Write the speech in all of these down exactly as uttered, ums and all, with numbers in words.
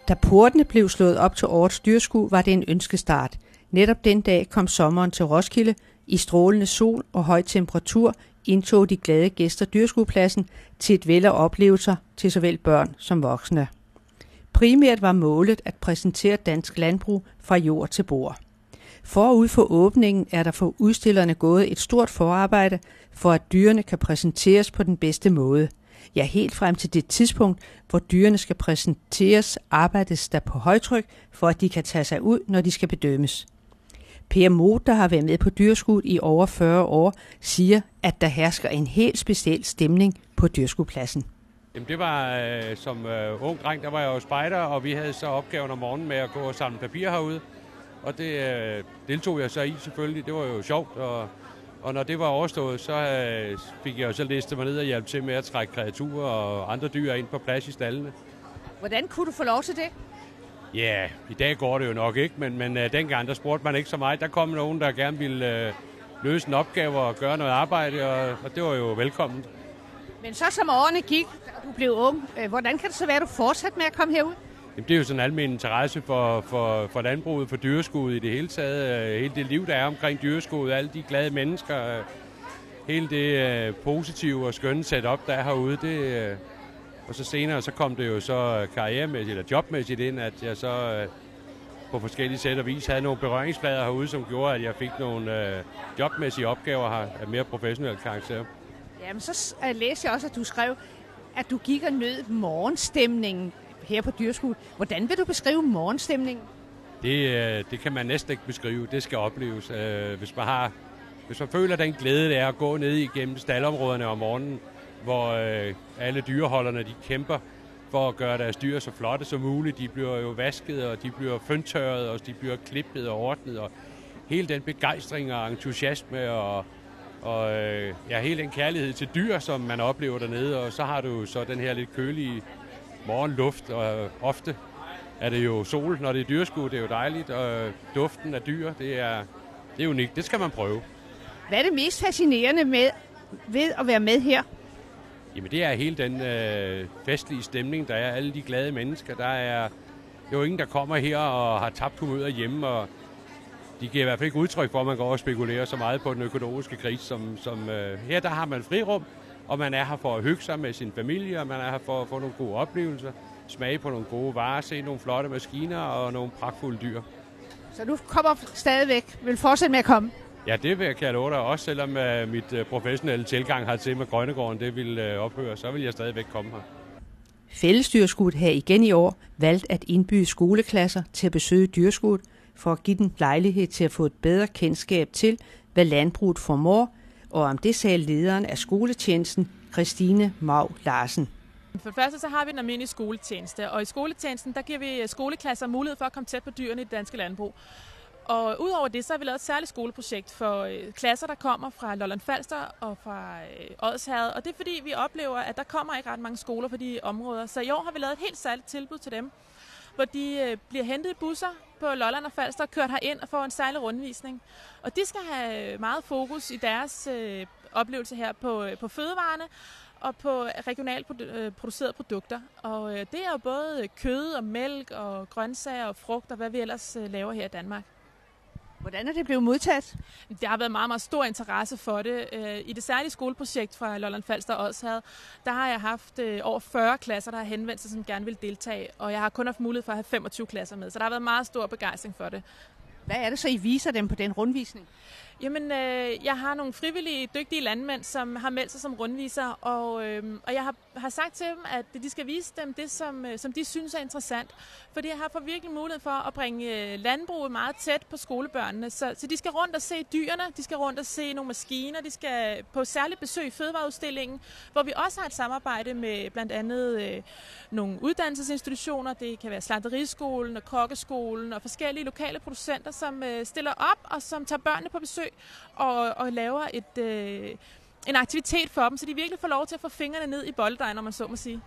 Da portene blev slået op til årets dyrsku, var det en ønskestart. Netop den dag kom sommeren til Roskilde. I strålende sol og høj temperatur indtog de glade gæster dyrskuepladsen til et væld af oplevelser til såvel børn som voksne. Primært var målet at præsentere dansk landbrug fra jord til bord. Forud for åbningen er der for udstillerne gået et stort forarbejde for, at dyrene kan præsenteres på den bedste måde. Ja, helt frem til det tidspunkt, hvor dyrene skal præsenteres, arbejdes der på højtryk, for at de kan tage sig ud, når de skal bedømmes. Per Moth, der har været med på dyrskuet i over fyrre år, siger, at der hersker en helt speciel stemning på dyrskuepladsen. Jamen det var øh, som øh, ung dreng, der var jeg jo spejder, og vi havde så opgaven om morgenen med at gå og samle papir herude. Og det øh, deltog jeg så i selvfølgelig, det var jo sjovt. Og, og når det var overstået, så øh, fik jeg jo så listet mig ned og hjælpe til med at trække kreaturer og andre dyr ind på plads i stallene. Hvordan kunne du få lov til det? Ja, yeah, i dag går det jo nok ikke, men, men øh, dengang der spurgte man ikke så meget. Der kom nogen, der gerne ville øh, løse en opgave og gøre noget arbejde, og, og det var jo velkommen. Men så som årene gik, og du blev ung, hvordan kan det så være, at du fortsatte med at komme herud? Jamen, det er jo sådan en almen interesse for, for, for landbruget, for dyreskuet i det hele taget. Hele det liv, der er omkring dyreskuet, alle de glade mennesker, hele det positive og skønne setup, der er herude. Det, og så senere så kom det jo så karrieremæssigt eller jobmæssigt ind, at jeg så på forskellige sæt og vis havde nogle berøringsflader herude, som gjorde, at jeg fik nogle jobmæssige opgaver her af mere professionel karakter. Jamen, så læste jeg også, at du skrev, at du gik og nød morgenstemningen her på dyrskuet. Hvordan vil du beskrive morgenstemningen? Det, det kan man næsten ikke beskrive. Det skal opleves. Hvis man, har, hvis man føler den glæde, det er at gå ned igennem staldområderne om morgenen, hvor alle dyreholderne de kæmper for at gøre deres dyr så flotte som muligt. De bliver jo vasket, og de bliver føntørret, og de bliver klippet og ordnet. Og hele den begejstring og entusiasme og Og øh, ja, hele den kærlighed til dyr, som man oplever dernede, og så har du så den her lidt kølige morgenluft, og ofte er det jo sol, når det er dyrsku, det er jo dejligt, og duften af dyr, det er, det er unikt, det skal man prøve. Hvad er det mest fascinerende med, ved at være med her? Jamen det er hele den øh, festlige stemning, der er, alle de glade mennesker, der er jo ingen, der kommer her og har tabt humøret hjemme, og de giver i hvert fald ikke udtryk for, at man går og spekulerer så meget på den økonomiske krise, som, som øh, her der har man frirum, og man er her for at hygge sig med sin familie, og man er her for at få nogle gode oplevelser, smage på nogle gode varer, se nogle flotte maskiner og nogle pragtfulde dyr. Så du kommer stadigvæk, vil fortsætte med at komme? Ja, det vil jeg kan love dig, også selvom øh, mit øh, professionelle tilgang har til med Grønnegården, det vil øh, ophøre, så vil jeg stadigvæk komme her. Fællesdyrskuet har igen i år valgt at indbyde skoleklasser til at besøge dyrskuet, for at give dem lejlighed til at få et bedre kendskab til, hvad landbruget formår, og om det sagde lederen af skoletjenesten, Christine Mau Larsen. For det første så har vi en almindelig skoletjeneste, og i skoletjenesten der giver vi skoleklasser mulighed for at komme tæt på dyrene i det danske landbrug. Og udover det, så har vi lavet et særligt skoleprojekt for øh, klasser, der kommer fra Lolland Falster og fra øh, Odsherred. Og det er fordi, vi oplever, at der kommer ikke ret mange skoler på de områder. Så i år har vi lavet et helt særligt tilbud til dem, hvor de øh, bliver hentet i busser på Lolland og Falster og kørt herind og får en særlig rundvisning. Og de skal have meget fokus i deres øh, oplevelse her på, øh, på fødevarene og på regionalt produ- producerede produkter. Og øh, det er jo både kød og mælk og grøntsager og frugt og hvad vi ellers øh, laver her i Danmark. Hvordan er det blevet modtaget? Der har været meget, meget stor interesse for det. I det særlige skoleprojekt fra Lolland Falster og Odsherred, der har jeg haft over fyrre klasser, der har henvendt sig, som gerne vil deltage. Og jeg har kun haft mulighed for at have femogtyve klasser med, så der har været meget stor begejstring for det. Hvad er det så, I viser dem på den rundvisning? Jamen, øh, jeg har nogle frivillige, dygtige landmænd, som har meldt sig som rundviser, og, øh, og jeg har, har sagt til dem, at de skal vise dem det, som, øh, som de synes er interessant. Fordi jeg har fået virkelig mulighed for at bringe landbruget meget tæt på skolebørnene. Så, så de skal rundt og se dyrene, de skal rundt og se nogle maskiner, de skal på særligt besøg i fødevareudstillingen, hvor vi også har et samarbejde med blandt andet øh, nogle uddannelsesinstitutioner. Det kan være slagteriskolen og kokkeskolen og forskellige lokale producenter, som øh, stiller op og som tager børnene på besøg og, og laver et, øh, en aktivitet for dem, så de virkelig får lov til at få fingrene ned i bolledejen, når man så må sige.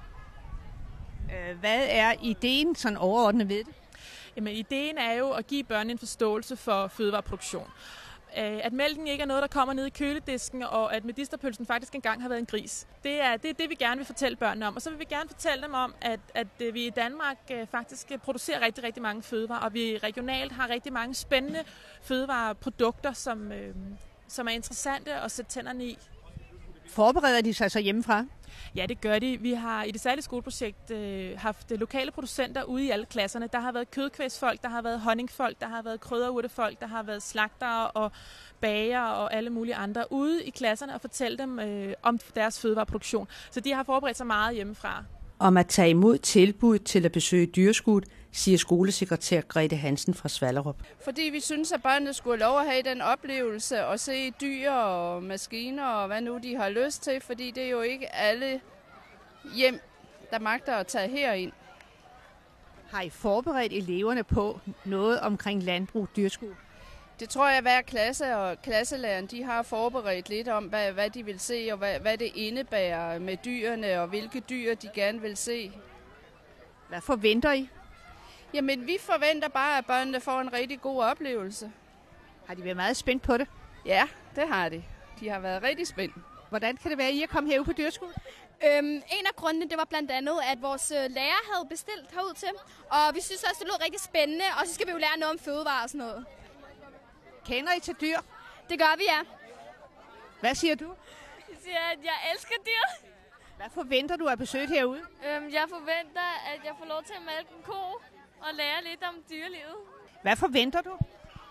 Hvad er ideen sådan overordnet ved det? Jamen, ideen er jo at give børnene en forståelse for fødevareproduktion. at mælken ikke er noget, der kommer ned i køledisken, og at medisterpølsen faktisk engang har været en gris. Det er det, er det vi gerne vil fortælle børnene om. Og så vil vi gerne fortælle dem om, at, at vi i Danmark faktisk producerer rigtig, rigtig mange fødevarer, og vi regionalt har rigtig mange spændende fødevareprodukter, som, øh, som er interessante at sætte tænderne i. Forbereder de sig så hjemmefra? Ja, det gør de. Vi har i det særlige skoleprojekt øh, haft lokale producenter ude i alle klasserne. Der har været kødkvægsfolk, der har været honningfolk, der har været krydderurtefolk, der har været slagtere og bager og alle mulige andre ude i klasserne og fortælle dem øh, om deres fødevareproduktion. Så de har forberedt sig meget hjemmefra. Om at tage imod tilbud til at besøge dyreskuet, siger skolesekretær Grete Hansen fra Svallerup. Fordi vi synes, at børnene skulle lov at have den oplevelse og se dyr og maskiner og hvad nu de har lyst til, fordi det er jo ikke alle hjem, der magter at tage herind. Har I forberedt eleverne på noget omkring landbrug, dyrskud? Det tror jeg, at hver klasse og klasselæreren de har forberedt lidt om, hvad, hvad de vil se og hvad, hvad det indebærer med dyrene og hvilke dyr de gerne vil se. Hvad forventer I? Jamen, vi forventer bare, at børnene får en rigtig god oplevelse. Har de været meget spændt på det? Ja, det har de. De har været rigtig spændt. Hvordan kan det være, at I er kommet herud på dyrskuet? Øhm, en af grundene, det var blandt andet, at vores lærer havde bestilt herud til. Og vi synes også, det lød rigtig spændende, og så skal vi jo lære noget om fødevarer og sådan noget. Kender I til dyr? Det gør vi, ja. Hvad siger du? Jeg siger, at jeg elsker dyr. Hvad forventer du af besøget herude? Øhm, jeg forventer, at jeg får lov til at mælke en ko og lære lidt om dyrelivet. Hvad forventer du?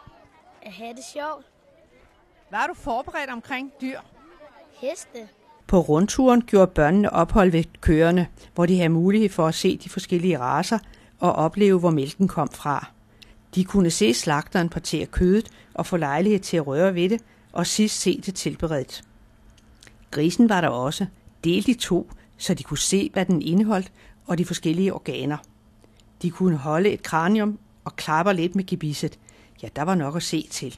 At have det sjovt. Hvad har du forberedt omkring dyr? Heste. På rundturen gjorde børnene ophold ved køerne, hvor de havde mulighed for at se de forskellige racer og opleve, hvor mælken kom fra. De kunne se slagteren partere kødet og få lejlighed til at røre ved det, og sidst se det tilberedt. Grisen var der også, delt i to, så de kunne se, hvad den indeholdt, og de forskellige organer. De kunne holde et kranium og klapper lidt med gebisset. Ja, der var nok at se til.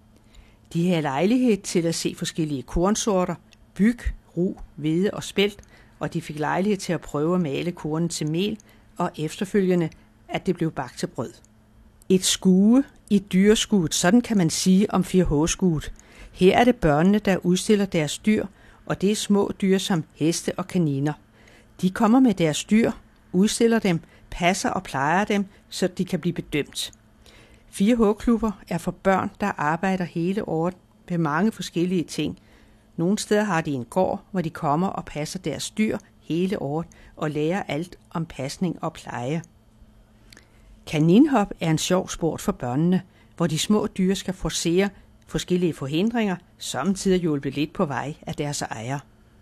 De havde lejlighed til at se forskellige kornsorter, byg, ru, hvede og spelt, og de fik lejlighed til at prøve at male kornen til mel, og efterfølgende, at det blev bagt til brød. Et skue i dyreskuet, sådan kan man sige om fire H-skuet. Her er det børnene, der udstiller deres dyr, og det er små dyr som heste og kaniner. De kommer med deres dyr, udstiller dem, passer og plejer dem, så de kan blive bedømt. fire H-klubber er for børn, der arbejder hele året med mange forskellige ting. Nogle steder har de en gård, hvor de kommer og passer deres dyr hele året og lærer alt om pasning og pleje. Kaninhop er en sjov sport for børnene, hvor de små dyr skal forcere forskellige forhindringer, samtidig hjulpet lidt på vej af deres ejer.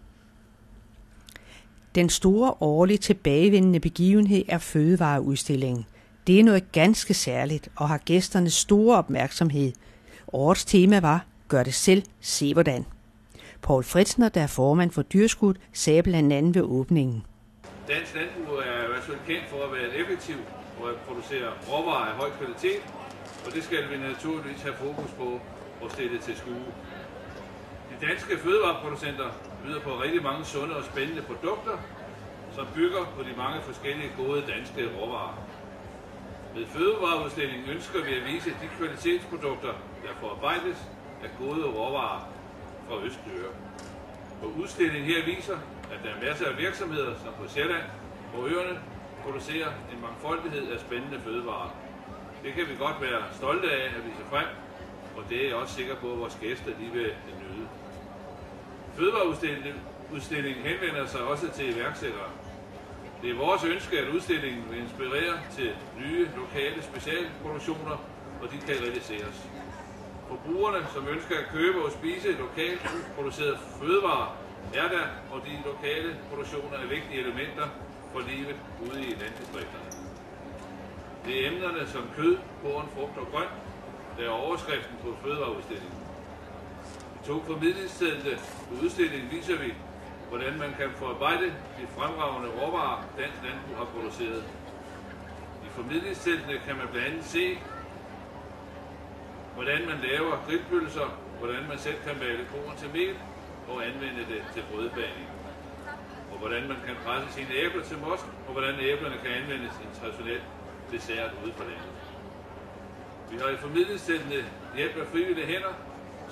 Den store årlige tilbagevendende begivenhed er fødevareudstillingen. Det er noget ganske særligt og har gæsterne store opmærksomhed. Årets tema var, gør det selv, se hvordan. Poul Fritzner, der er formand for dyrskuet, sagde blandt andet ved åbningen. Dansk landbrug er i hvert fald kendt for at være effektivt og at producere råvarer af høj kvalitet, og det skal vi naturligvis have fokus på og stille til skue. De danske fødevareproducenter byder på rigtig mange sunde og spændende produkter, som bygger på de mange forskellige gode danske råvarer. Med fødevareudstillingen ønsker vi at vise de kvalitetsprodukter, der forarbejdes af gode råvarer fra Østøre. Og udstillingen her viser, at der er masser af virksomheder, som på Sjælland og øerne producerer en mangfoldighed af spændende fødevarer. Det kan vi godt være stolte af at vise frem, og det er jeg også sikker på, at vores gæster de vil nyde. Fødevareudstillingen henvender sig også til iværksættere. Det er vores ønske, at udstillingen vil inspirere til nye lokale specialproduktioner, og de kan realiseres. Forbrugerne, som ønsker at købe og spise lokalt producerede fødevarer, er der, og de lokale produktioner er vigtige elementer for livet ude i landdistrikterne. Det er emnerne som kød, korn, frugt og grønt, der er overskriften på fødevareudstillingen. I to formidlingsstederne på udstillingen viser vi, hvordan man kan forarbejde de fremragende råvarer, dansk landbrug har produceret. I formidlingsstederne kan man blandt andet se, hvordan man laver grillpølser, hvordan man selv kan male korn til mel og anvende det til brødbagning. Og hvordan man kan presse sine æbler til most, og hvordan æblerne kan anvendes i en traditionel dessert ude på landet. Vi har i formidlingsstederne hjælp af frivillige hænder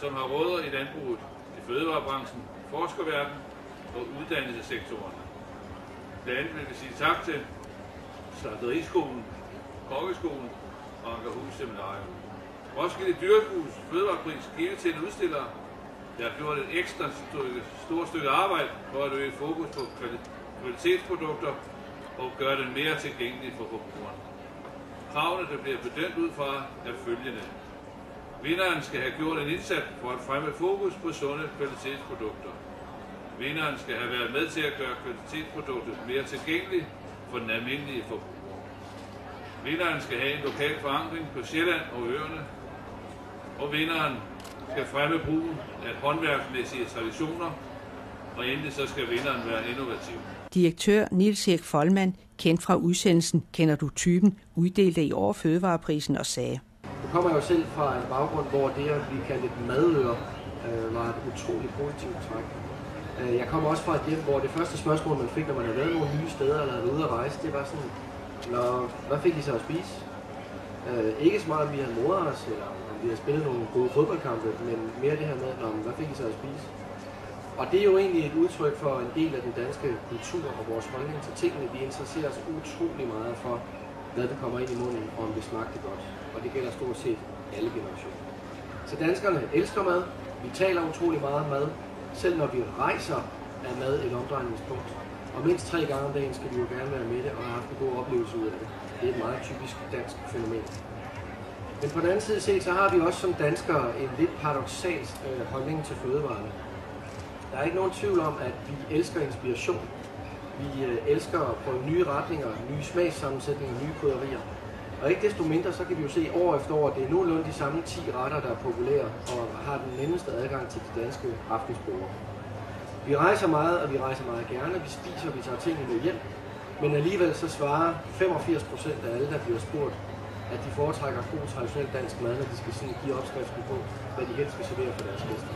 som har rødder i landbruget, i fødevarebranchen, forskerverden og uddannelsessektoren. Blandt andet vil vi sige tak til Slagteriskolen, Kokkeskolen og Ankerhus Seminarium. Roskilde Dyrehus Fødevarepris givet til en udstiller, der har gjort et ekstra stykke, stort stykke arbejde for at øge fokus på kvalitetsprodukter og gøre dem mere tilgængelige for forbrugerne. Kravene, der bliver bedømt ud fra, er følgende. Vinderen skal have gjort en indsats for at fremme fokus på sunde kvalitetsprodukter. Vinderen skal have været med til at gøre kvalitetsproduktet mere tilgængeligt for den almindelige forbruger. Vinderen skal have en lokal forankring på Sjælland og øerne. Og vinderen skal fremme brugen af håndværksmæssige traditioner. Og endelig så skal vinderen være innovativ. Direktør Niels Erik Folman, kendt fra udsendelsen Kender du typen, uddelte i år fødevareprisen og sagde: Jeg kommer jo selv fra en baggrund, hvor det at blive kaldt et madører øh, var et utroligt positivt træk. Jeg kommer også fra et hjem, hvor det første spørgsmål, man fik, når man havde været nogle nye steder eller havde været ude at rejse, det var sådan, Nå, hvad fik I så at spise? Øh, ikke så meget, om vi havde moret os, eller om vi havde spillet nogle gode fodboldkampe, men mere det her med, Nå, hvad fik I så at spise? Og det er jo egentlig et udtryk for en del af den danske kultur og vores holdning til tingene. Vi interesserer os utrolig meget for, hvad der kommer ind i munden, og om det smagte godt. Og det gælder stort set alle generationer. Så danskerne elsker mad. Vi taler utrolig meget om mad. Selv når vi rejser, er mad et omdrejningspunkt. Og mindst tre gange om dagen skal vi jo gerne være med det og have haft en god oplevelse ud af det. Det er et meget typisk dansk fænomen. Men på den anden side set, så har vi også som danskere en lidt paradoksal øh, holdning til fødevarene. Der er ikke nogen tvivl om, at vi elsker inspiration. Vi øh, elsker at prøve nye retninger, nye smagssammensætninger, nye krydderier. Og ikke desto mindre, så kan vi jo se år efter år, at det er nogenlunde de samme ti retter, der er populære og har den nemmeste adgang til de danske aftensborde. Vi rejser meget, og vi rejser meget gerne. Vi spiser, vi tager tingene med hjem. Men alligevel så svarer femogfirs procent af alle, der bliver spurgt, at de foretrækker god traditionel dansk mad, når de skal sådan give opskriften på, hvad de helst skal servere for deres gæster.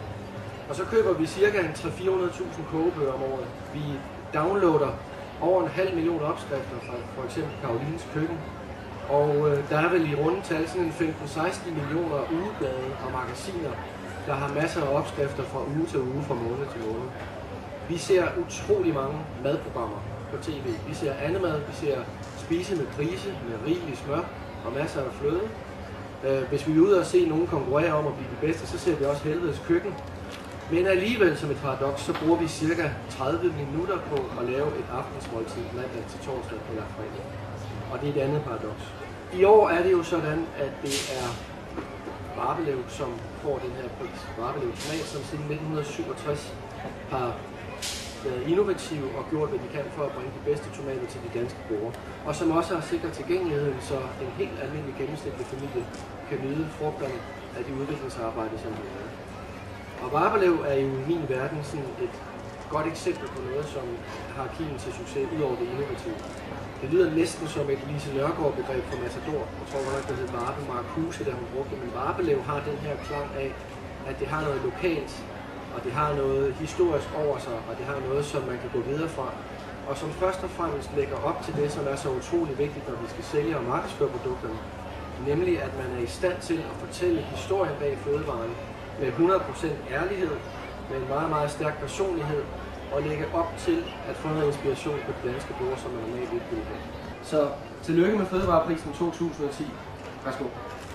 Og så køber vi cirka tre til fire hundrede tusind kogebøger om året. Vi downloader over en halv million opskrifter fra for eksempel Karolines Køkken. Og øh, der er vel i rundetal sådan en femten til seksten millioner ugeblade og magasiner, der har masser af opskrifter fra uge til uge, fra måned til måned. Vi ser utrolig mange madprogrammer på tv. Vi ser andemad, vi ser spise med grise, med rigelig smør og masser af fløde. Øh, hvis vi er ude og se nogen konkurrere om at blive de bedste, så ser vi også Helvedes Køkken. Men alligevel som et paradoks, så bruger vi cirka tredive minutter på at lave et aftensmåltid mandag til torsdag eller fredag. Og det er et andet paradoks. I år er det jo sådan, at det er Varbelev, som får den her pris. Varbelev Tomat, som siden nitten syvogtres har været innovative og gjort, hvad de kan for at bringe de bedste tomater til de danske borde. Og som også har sikret tilgængeligheden, så en helt almindelig gennemsnitlig familie kan nyde frugterne af de udviklingsarbejder, som vi har. Og Varbelev er jo i min verden sådan et godt eksempel på noget, som har kimen til succes ud over det innovative. Det lyder næsten som et Lise Nørgaard-begreb for Matador. Jeg tror godt, det hedder Varbe Marcuse, der hun brugte. Men Varbelev har den her klang af, at det har noget lokalt, og det har noget historisk over sig, og det har noget, som man kan gå videre fra. Og som først og fremmest lægger op til det, som er så utrolig vigtigt, når vi skal sælge og markedsføre produkterne. Nemlig, at man er i stand til at fortælle historien bag fødevaren med hundrede procent ærlighed, med en meget, meget stærk personlighed, og lægge op til at få noget inspiration på de danske bord, som man normalt ikke vil have. Så tillykke med Fødevareprisen to tusind og ti. Værsgo.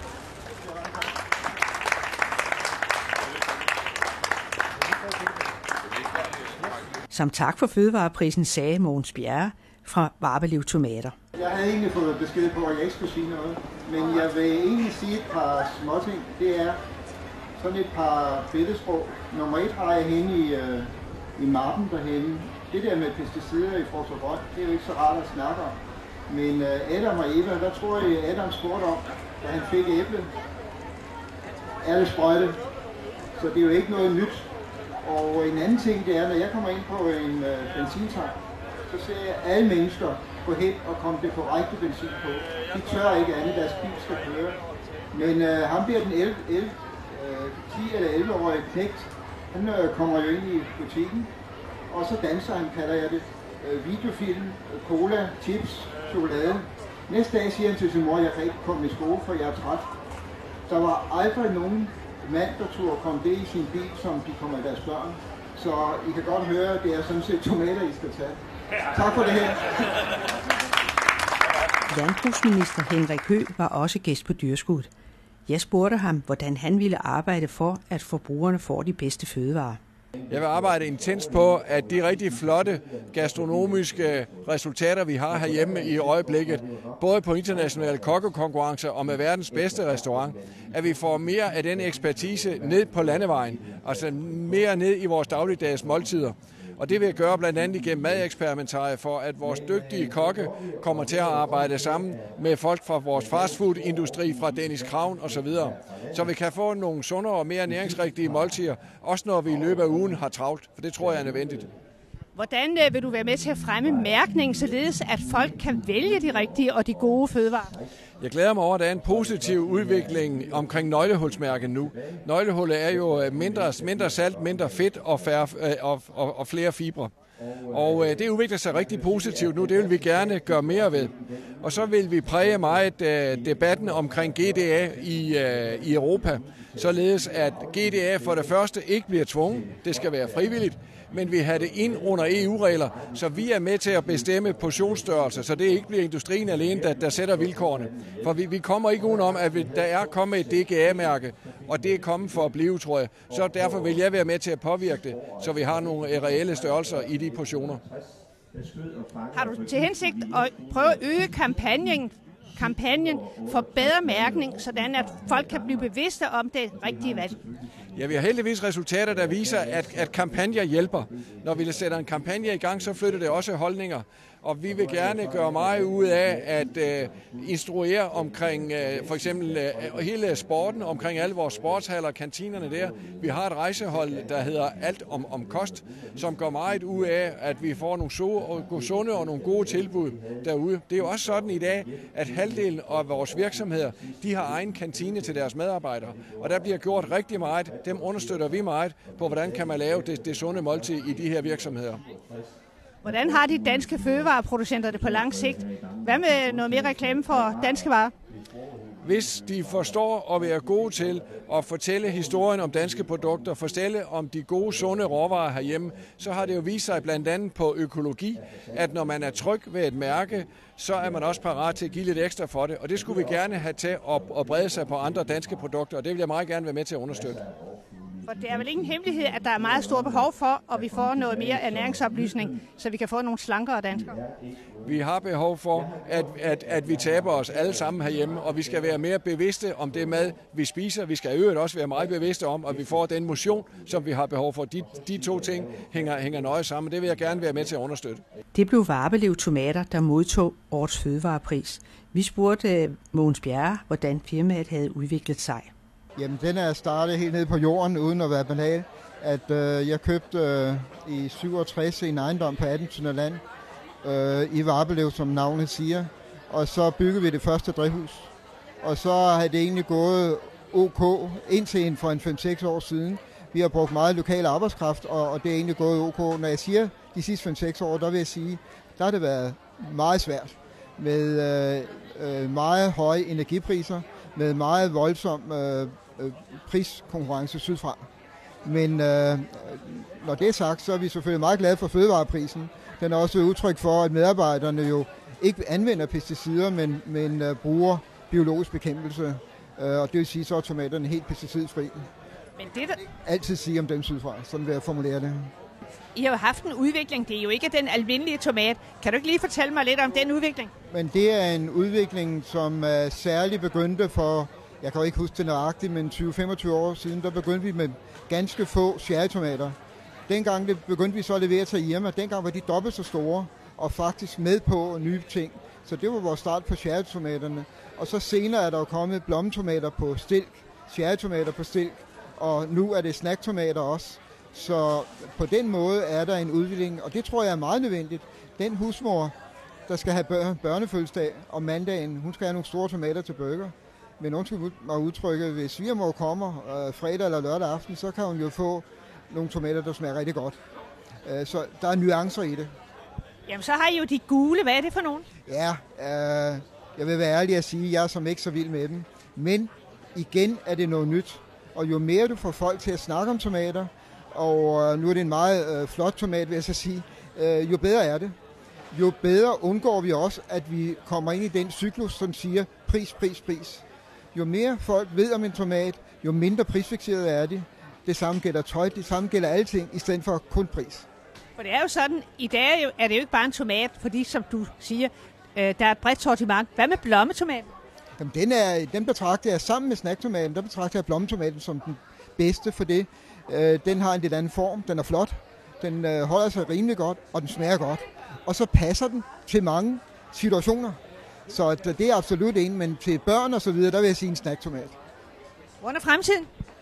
Som tak for Fødevareprisen sagde Mogens Bjerre fra Varbelev Tomater. Jeg havde egentlig fået besked på, at jeg ikke skulle sige noget, men jeg vil egentlig sige et par småting. Det er sådan et par billedsprog. Nummer et har jeg henne i, øh, i mappen derhenne. Det der med pesticider i frugt og grønt, det er jo ikke så rart at snakke om. Men øh, Adam og Eva, hvad tror jeg Adam spurgte om, da han fik æble? Er det sprøjte? Så det er jo ikke noget nyt. Og en anden ting, det er, når jeg kommer ind på en øh, benzintank, så ser jeg alle mennesker gå hen og komme det korrekte benzin på. De tør ikke andet, deres bil skal køre. Men øh, ham bliver den elleve, elleve, øh, ti eller elleve-årige knægt. Han øh, kommer jo ind i butikken, og så danser han, kalder jeg det. Øh, videofilm, cola, chips, chokolade. Næste dag siger han til sin mor, jeg kan ikke komme i skole, for jeg er træt. Der var aldrig nogen mand, der turde komme det i sin bil, som de kommer i deres børn. Så I kan godt høre, at det er sådan set tomater, I skal tage. Tak for det her. Landbrugsminister Henrik Høegh var også gæst på Dyrskuddet. Jeg spurgte ham, hvordan han ville arbejde for, at forbrugerne får de bedste fødevarer. Jeg vil arbejde intenst på, at de rigtig flotte gastronomiske resultater, vi har herhjemme i øjeblikket, både på internationale kokkekonkurrencer og med verdens bedste restaurant, at vi får mere af den ekspertise ned på landevejen, altså mere ned i vores dagligdags måltider. Og det vil jeg gøre blandt andet igennem madeksperimentarie, for at vores dygtige kokke kommer til at arbejde sammen med folk fra vores fastfood-industri, fra Dennis Kravn osv. Så vi kan få nogle sundere og mere næringsrigtige måltider, også når vi i løbet af ugen har travlt, for det tror jeg er nødvendigt. Hvordan vil du være med til at fremme mærkning, således at folk kan vælge de rigtige og de gode fødevarer? Jeg glæder mig over, at der er en positiv udvikling omkring nøglehulsmærket nu. Nøglehullet er jo mindre, mindre salt, mindre fedt og, færre, og, og, og flere fibre. Og øh, det udvikler sig rigtig positivt nu. Det vil vi gerne gøre mere ved. Og så vil vi præge meget øh, debatten omkring G D A i, øh, i Europa, således at G D A for det første ikke bliver tvunget. Det skal være frivilligt. Men vi har det ind under E U-regler, så vi er med til at bestemme portionsstørrelse, så det ikke bliver industrien alene, der, der sætter vilkårene. For vi, vi kommer ikke udenom, at vi, der er kommet et D G A-mærke, og det er kommet for at blive, tror jeg. Så derfor vil jeg være med til at påvirke det, så vi har nogle reelle størrelser i de portioner. Har du til hensigt at prøve at øge kampagnen, kampagnen for bedre mærkning, sådan at folk kan blive bevidste om det rigtige valg? Ja, vi har heldigvis resultater, der viser, at, at kampagner hjælper. Når vi sætter en kampagne i gang, så flytter det også holdninger. Og vi vil gerne gøre meget ud af at uh, instruere omkring uh, for eksempel uh, hele sporten, omkring alle vores sportshaller og kantinerne der. Vi har et rejsehold, der hedder Alt om, om kost, som går meget ud af, at vi får nogle so- sunde og nogle gode tilbud derude. Det er jo også sådan i dag, at halvdelen af vores virksomheder, de har egen kantine til deres medarbejdere. Og der bliver gjort rigtig meget. Dem understøtter vi meget på, hvordan kan man lave det, det sunde måltid i de her virksomheder. Hvordan har de danske fødevareproducenter det på lang sigt? Hvad med noget mere reklame for danske varer? Hvis de forstår at være gode til at fortælle historien om danske produkter, fortælle om de gode, sunde råvarer herhjemme, så har det jo vist sig blandt andet på økologi, at når man er tryg ved et mærke, så er man også parat til at give lidt ekstra for det. Og det skulle vi gerne have til at, at brede sig på andre danske produkter, og det vil jeg meget gerne være med til at understøtte. For det er vel ingen hemmelighed, at der er meget stort behov for, at vi får noget mere ernæringsoplysning, så vi kan få nogle slankere danskere. Vi har behov for, at, at, at vi taber os alle sammen herhjemme, og vi skal være mere bevidste om det mad, vi spiser. Vi skal i øvrigt også være meget bevidste om, at vi får den motion, som vi har behov for. De, de to ting hænger, hænger nøje sammen, det vil jeg gerne være med til at understøtte. Det blev Varbelev Tomater, der modtog årets fødevarepris. Vi spurgte Mogens Bjerre, hvordan firmaet havde udviklet sig. Jamen, den er startet helt nede på jorden, uden at være banal. At øh, jeg købte øh, i syvogtres en ejendom på atten tønder land øh, i Varbelev, som navnet siger. Og så byggede vi det første drivhus. Og så har det egentlig gået OK indtil en for en fem seks år siden. Vi har brugt meget lokal arbejdskraft, og, og det er egentlig gået OK. Når jeg siger de sidste fem seks år, der vil jeg sige, der har det været meget svært. Med øh, øh, meget høje energipriser, med meget voldsom øh, priskonkurrence sydfra. Men øh, når det er sagt, så er vi selvfølgelig meget glade for fødevareprisen. Den er også et udtryk for, at medarbejderne jo ikke anvender pesticider, men, men øh, bruger biologisk bekæmpelse. Øh, og det vil sige, så er tomaterne helt pesticidfri. Men det der... Altid sige om dem sydfra, sådan vil jeg formulere det. I har jo haft en udvikling. Det er jo ikke den almindelige tomat. Kan du ikke lige fortælle mig lidt om den udvikling? Men det er en udvikling, som er særligt begyndte for, jeg kan jo ikke huske det nøjagtigt, men tyve til femogtyve år siden, der begyndte vi med ganske få cherrytomater. Dengang det begyndte vi så at levere til Irma. Dengang var de dobbelt så store og faktisk med på nye ting. Så det var vores start på cherrytomaterne. Og så senere er der jo kommet blommetomater på stilk, cherrytomater på stilk, og nu er det snacktomater også. Så på den måde er der en udvikling, og det tror jeg er meget nødvendigt. Den husmor, der skal have børnefødselsdag om mandagen, hun skal have nogle store tomater til burger. Men undskyld mig udtrykke, hvis svigermor kommer øh, fredag eller lørdag aften, så kan hun jo få nogle tomater, der smager rigtig godt. Øh, så der er nuancer i det. Jamen, så har I jo de gule. Hvad er det for nogen? Ja, øh, jeg vil være ærlig at sige, at jeg er som ikke så vild med dem. Men igen er det noget nyt. Og jo mere du får folk til at snakke om tomater, og nu er det en meget øh, flot tomat, vil jeg så sige, øh, jo bedre er det. Jo bedre undgår vi også, at vi kommer ind i den cyklus, som siger pris, pris, pris. Jo mere folk ved om en tomat, jo mindre prisfikseret er de. Det samme gælder tøj, det samme gælder alting, i stedet for kun pris. For det er jo sådan, i dag er, jo, er det jo ikke bare en tomat, fordi som du siger, øh, der er et bredt sortiment. Hvad med blommetomaten? Jamen, den, er, den betragter jeg sammen med snacktomaten, der betragter jeg blommetomaten som den bedste for det. Øh, den har en lidt anden form, den er flot, den øh, holder sig rimelig godt, og den smager godt. Og så passer den til mange situationer. Så det er absolut en, men til børn og så videre, der vil jeg sige en snacktomat. Hvordan er fremtiden?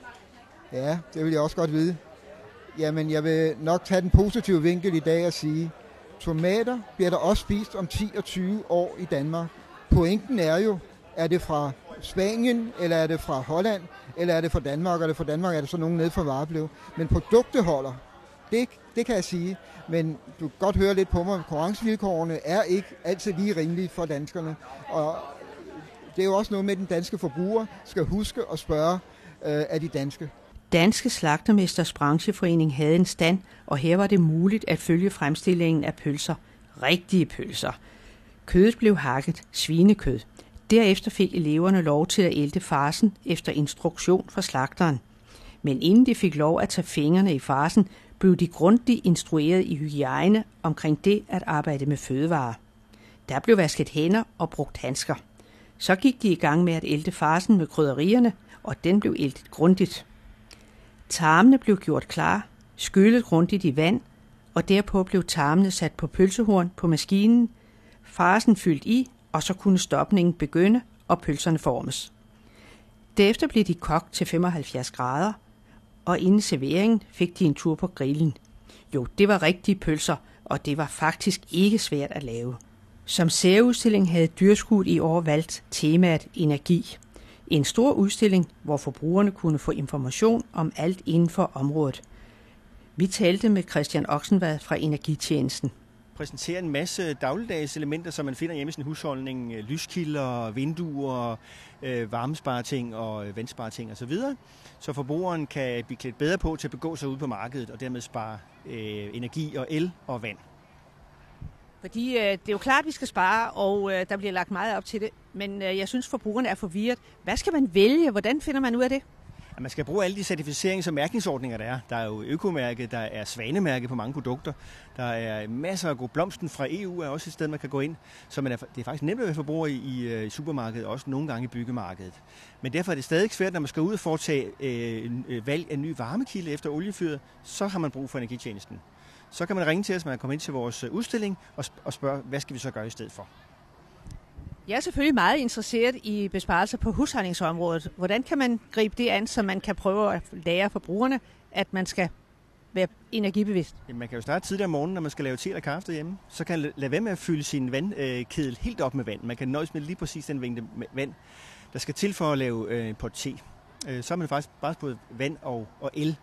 Ja, det vil jeg også godt vide. Jamen, jeg vil nok tage den positive vinkel i dag og sige, tomater bliver der også spist om ti og tyve år i Danmark. Pointen er jo, er det fra Spanien, eller er det fra Holland, eller er det fra Danmark, og er det fra Danmark, er det så nogen nede fra Vareblev. Men produktet holder, det, det kan jeg sige, men du kan godt høre lidt på mig, konkurrencevilkårene er ikke altid lige rimelige for danskerne. Og det er jo også noget med, at den danske forbruger skal huske at spørge øh, af de danske. Danske Slagtermesters Brancheforening havde en stand, og her var det muligt at følge fremstillingen af pølser. Rigtige pølser. Kødet blev hakket, svinekød. Derefter fik eleverne lov til at ælte farsen efter instruktion fra slagteren. Men inden de fik lov at tage fingrene i farsen, blev de grundigt instrueret i hygiejne omkring det at arbejde med fødevarer. Der blev vasket hænder og brugt handsker. Så gik de i gang med at ælte farsen med krydderierne, og den blev æltet grundigt. Tarmene blev gjort klar, skyllet grundigt i vand, og derpå blev tarmene sat på pølsehorn på maskinen, farsen fyldt i, og så kunne stopningen begynde, og pølserne formes. Derefter blev de kogt til femoghalvfjerds grader, og inden serveringen fik de en tur på grillen. Jo, det var rigtige pølser, og det var faktisk ikke svært at lave. Som særudstilling havde Dyrskuet i år valgt temaet energi. En stor udstilling, hvor forbrugerne kunne få information om alt inden for området. Vi talte med Christian Oksenvad fra Energitjenesten. Præsenterer en masse dagligdags elementer, som man finder hjemme i sin husholdning. Lyskilder, vinduer, øh, varmespareting og vandspareting osv. Så forbrugeren kan blive klædt bedre på til at begå sig ud på markedet og dermed spare øh, energi og el og vand. Fordi øh, det er jo klart, at vi skal spare, og øh, der bliver lagt meget op til det. Men øh, jeg synes, forbrugerne er forvirret. Hvad skal man vælge? Hvordan finder man ud af det? At man skal bruge alle de certificerings- og mærkningsordninger, der er. Der er jo økomærke, der er svanemærke på mange produkter. Der er masser af god blomsten fra E U, er også et sted, man kan gå ind. Så man er, det er faktisk nemt at være forbruger i, i supermarkedet, også nogle gange i byggemarkedet. Men derfor er det stadig svært, når man skal ud og foretage øh, valg af en ny varmekilde efter oliefyret, så har man brug for Energitjenesten. Så kan man ringe til os, når man kommer ind til vores udstilling og, og spørge, hvad skal vi så gøre i stedet for? Jeg er selvfølgelig meget interesseret i besparelser på husholdningsområdet. Hvordan kan man gribe det an, så man kan prøve at lære forbrugerne, at man skal være energibevidst? Jamen, man kan jo starte tidligere om morgenen, når man skal lave te eller kaffe derhjemme. Så kan man lade være med at fylde sin vandkedel helt op med vand. Man kan nøjes med lige præcis den mængde vand, der skal til for at lave en pot te. Så har man faktisk bare både vand og, og el.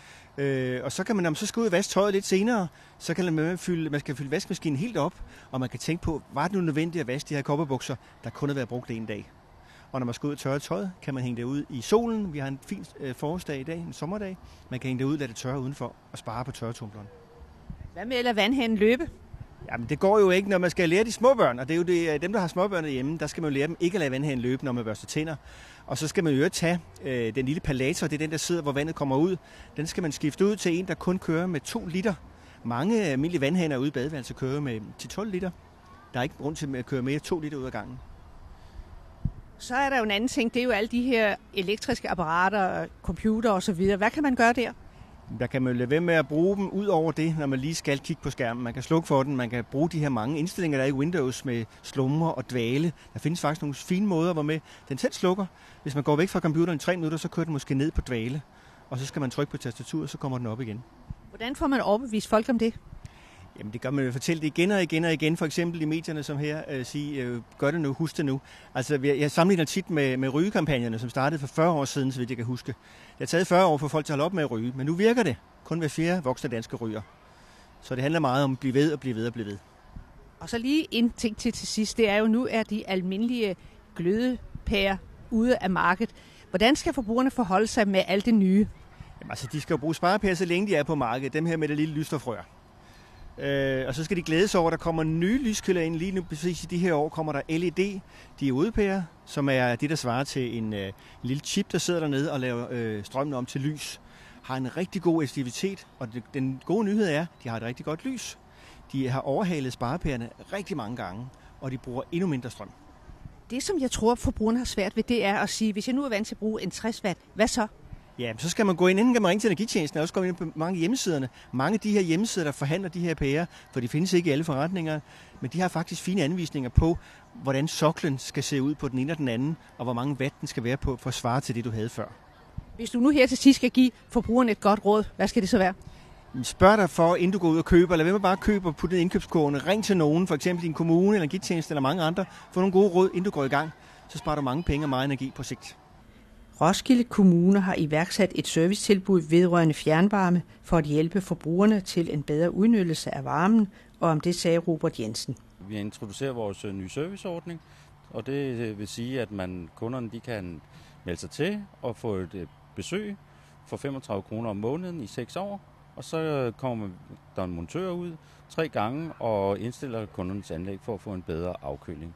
Øh, og så kan man, når man så skal ud og vaske tøjet lidt senere, så kan man fylde, man skal fylde vaskemaskinen helt op, og man kan tænke på, var det nu nødvendigt at vaske de her kopperbukser, der kun har været brugt en dag. Og når man skal ud og tørre tøjet, kan man hænge det ud i solen. Vi har en fin øh, forårsdag i dag, en sommerdag. Man kan hænge det ud, lade det tørre udenfor og spare på tørretumbleren. Hvad med at lade vandhanen løbe? Jamen det går jo ikke, når man skal lære de små børn, og det er jo det, dem, der har småbørn hjemme, der skal man jo lære dem ikke at lade vandhanen løbe, når man børster tænder. Og så skal man jo tage øh, den lille palator, det er den, der sidder, hvor vandet kommer ud. Den skal man skifte ud til en, der kun kører med to liter. Mange almindelige vandhaner ude i badeværelset kører med til tolv liter. Der er ikke grund til at køre mere to liter ud af gangen. Så er der jo en anden ting, det er jo alle de her elektriske apparater, computer og så videre. Hvad kan man gøre der? Der kan man lade være med at bruge dem ud over det, når man lige skal kigge på skærmen. Man kan slukke for den, man kan bruge de her mange indstillinger, der er i Windows med slumre og dvale. Der findes faktisk nogle fine måder, hvor med den selv slukker. Hvis man går væk fra computeren i tre minutter, så kører den måske ned på dvale. Og så skal man trykke på tastaturet, så kommer den op igen. Hvordan får man overbevist folk om det? Jamen det gør man jo fortælle det igen og igen og igen, for eksempel i medierne som her, øh, sige, øh, gør det nu, husk det nu. Altså jeg sammenligner tit med, med rygekampagnerne, som startede for fyrre år siden, så vidt jeg kan huske. Det har taget fyrre år for folk til at holde op med at ryge, men nu virker det. Kun hver fjerde voksne danske ryger. Så det handler meget om at blive ved og blive ved og blive ved. Og så lige en ting til til sidst, det er jo nu, er de almindelige glødepærer ude af markedet. Hvordan skal forbrugerne forholde sig med alt det nye? Jamen, altså, de skal jo bruge sparepærer, så længe de er på markedet. Dem her med det lille lysstofrør. Øh, og så skal de glæde sig over, at der kommer nye lyskilder ind. Lige nu, præcis i de her år, kommer der L E D diodepærer, som er det, der svarer til en øh, lille chip, der sidder dernede og laver øh, strømmen om til lys. Har en rigtig god effektivitet, og det, den gode nyhed er, at de har et rigtig godt lys. De har overhalet sparepærerne rigtig mange gange, og de bruger endnu mindre strøm. Det, som jeg tror, forbrugerne har svært ved, det er at sige, hvis jeg nu er vant til at bruge en tres watt, hvad så? Ja, så skal man gå ind, inden kan man ringe til energitjenesten, og også gå ind på mange hjemmesiderne. Mange af de her hjemmesider, der forhandler de her pærer, for de findes ikke i alle forretninger, men de har faktisk fine anvisninger på, hvordan soklen skal se ud på den ene og den anden, og hvor mange watt den skal være på, for at svare til det, du havde før. Hvis du nu her til sidst skal give forbrugerne et godt råd, hvad skal det så være? Spørg dig for, inden du går ud og køber, eller hvem bare købe og putte ned i indkøbskurvene. Ring til nogen, for eksempel din kommune, eller energitjeneste, eller mange andre. Få nogle gode råd, inden du går i gang. Så sparer du mange penge og meget energi på sigt. Roskilde Kommune har iværksat et servicetilbud vedrørende fjernvarme for at hjælpe forbrugerne til en bedre udnyttelse af varmen, og om det sagde Robert Jensen. Vi introducerer vores nye serviceordning, og det vil sige, at man, kunderne de kan melde sig til og få et besøg for femogtredive kroner om måneden i seks år, og så kommer der en montør ud tre gange og indstiller kundernes anlæg for at få en bedre afkøling.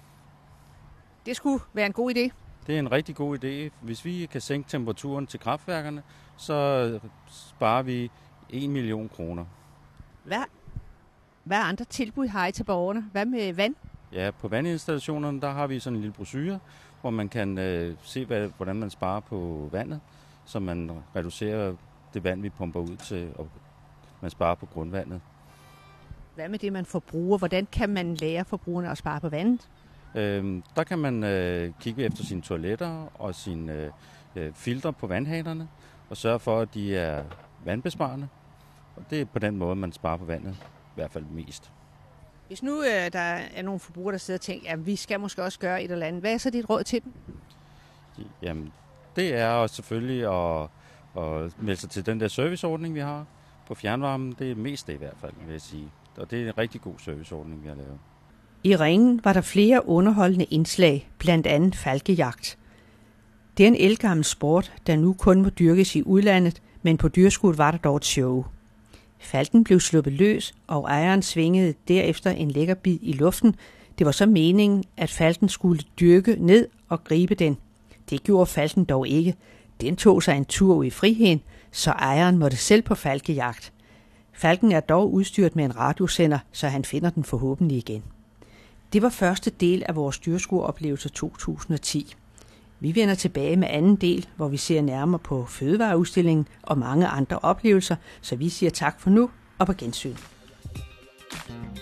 Det skulle være en god idé. Det er en rigtig god idé. Hvis vi kan sænke temperaturen til kraftværkerne, så sparer vi en million kroner. Hvad, hvad andre tilbud har I til borgerne? Hvad med vand? Ja, på vandinstallationerne, der har vi sådan en lille brochure, hvor man kan øh, se, hvad, hvordan man sparer på vandet, så man reducerer det vand, vi pumper ud til, og man sparer på grundvandet. Hvad med det, man forbruger? Hvordan kan man lære forbrugerne at spare på vandet? Øhm, der kan man øh, kigge efter sine toiletter og sine øh, filtre på vandhanerne, og sørge for, at de er vandbesparende. Og det er på den måde, man sparer på vandet, i hvert fald mest. Hvis nu øh, der er nogle forbrugere, der sidder og tænker, at vi skal måske også gøre et eller andet, hvad er så dit råd til dem? Jamen, det er også selvfølgelig at, at melde sig til den der serviceordning, vi har på fjernvarmen. Det er mest det i hvert fald, vil jeg sige. Og det er en rigtig god serviceordning, vi har lavet. I Ringen var der flere underholdende indslag, blandt andet falkejagt. Det er en ældgammel sport, der nu kun må dyrkes i udlandet, men på dyrskuet var der dog et show. Falken blev sluppet løs, og ejeren svingede derefter en lækker bid i luften. Det var så meningen, at falken skulle dyrke ned og gribe den. Det gjorde falken dog ikke. Den tog sig en tur ud i friheden, så ejeren måtte selv på falkejagt. Falken er dog udstyret med en radiosender, så han finder den forhåbentlig igen. Det var første del af vores dyrskueoplevelse to tusind og ti. Vi vender tilbage med anden del, hvor vi ser nærmere på fødevareudstillingen og mange andre oplevelser, så vi siger tak for nu og på gensyn.